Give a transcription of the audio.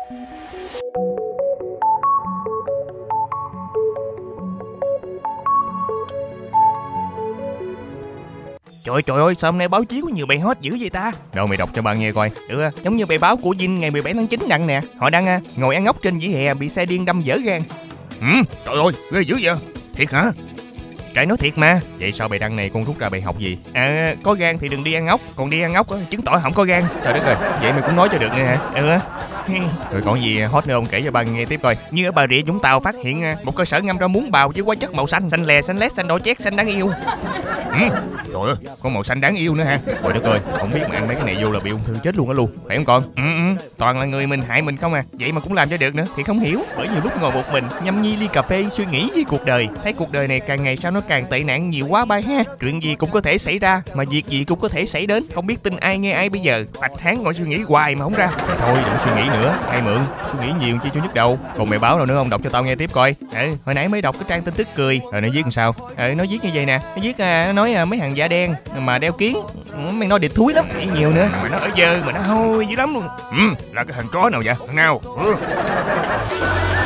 Trời ơi, sao hôm nay báo chí có nhiều bài hot dữ vậy ta? Đâu mày đọc cho ba nghe coi. Được, giống như bài báo của Vinh ngày 17 tháng 9 đăng nè. Họ đăng ngồi ăn ốc trên vỉa hè bị xe điên đâm vỡ gan. Trời ơi, ghê dữ vậy. Thiệt hả? Trời, nói thiệt mà. Vậy sau bài đăng này con rút ra bài học gì? Có gan thì đừng đi ăn ốc, còn đi ăn ốc chứng tỏ không có gan. Trời đất ơi, vậy mày cũng nói cho được nè hả? Rồi còn gì hot nữa không, kể cho ba nghe tiếp coi. Như ở Bà Rịa Vũng Tàu phát hiện một cơ sở ngâm rau muống bào với hóa chất màu xanh, xanh lè, xanh lét, xanh đỏ chét, xanh đáng yêu. Trời ơi, con màu xanh đáng yêu nữa ha. Trời đất ơi, không biết mà ăn mấy cái này vô là bị ung thư chết luôn á luôn, phải không con? Toàn là người mình hại mình không à. Vậy mà cũng làm cho được nữa thì không hiểu. Bởi nhiều lúc ngồi một mình nhâm nhi ly cà phê suy nghĩ với cuộc đời, thấy cuộc đời này càng ngày sao nó càng tệ nạn nhiều quá ba ha. Chuyện gì cũng có thể xảy ra, mà việc gì cũng có thể xảy đến, không biết tin ai nghe ai bây giờ. Bạch Hán ngồi suy nghĩ hoài mà không ra. Thôi đừng suy nghĩ nữa, ai mượn suy nghĩ nhiều chi cho nhức đầu. Còn mày báo nào nữa không, đọc cho tao nghe tiếp coi. Hồi nãy mới đọc cái trang tin tức cười rồi nó viết làm sao. Nó viết như vậy nè, nó viết nói mấy thằng da đen mà đeo kiến, mày nói địch thúi lắm, nghĩ nhiều nữa mà nó ở dơ mà nó hôi dữ lắm luôn. Là cái thằng chó nào vậy? Thằng nào?